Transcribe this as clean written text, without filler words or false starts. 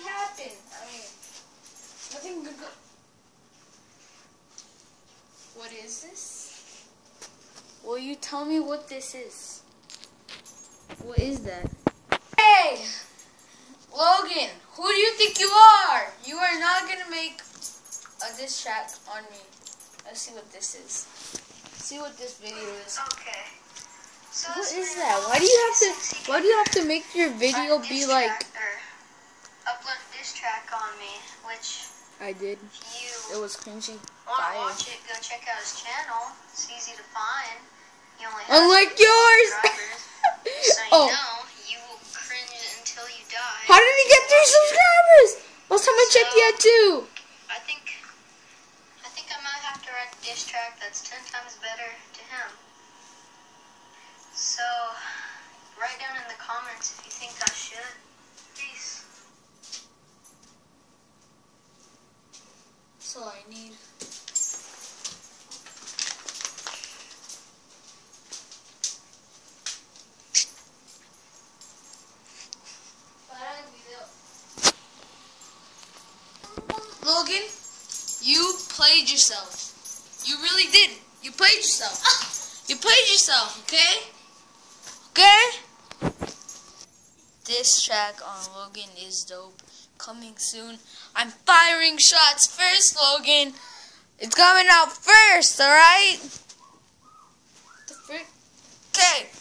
happen? I mean, nothing good. What is this? Will you tell me what this is? What is that? Hey! Logan, who do you think you are? You are not gonna make a diss track on me. Let's see what this is. See what this video is. Okay. So what is that? Why do you have to make your video be like? Upload a diss track on me, which I did. You it was cringy. Want to watch it? Go check out his channel. It's easy to find. He only has unlike yours. So you know, you will cringe until you die. How did he get 3 subscribers? Last time I checked, he had 2. I think I might have to write a diss track that's 10 times better to him. So, write down in the comments if you think I should. Peace. That's all I need. Logan, you played yourself. You really did. You played yourself. You played yourself, okay? Okay? This track on Logan is dope. Coming soon. I'm firing shots first, Logan. It's coming out first, alright? What the frick? Okay.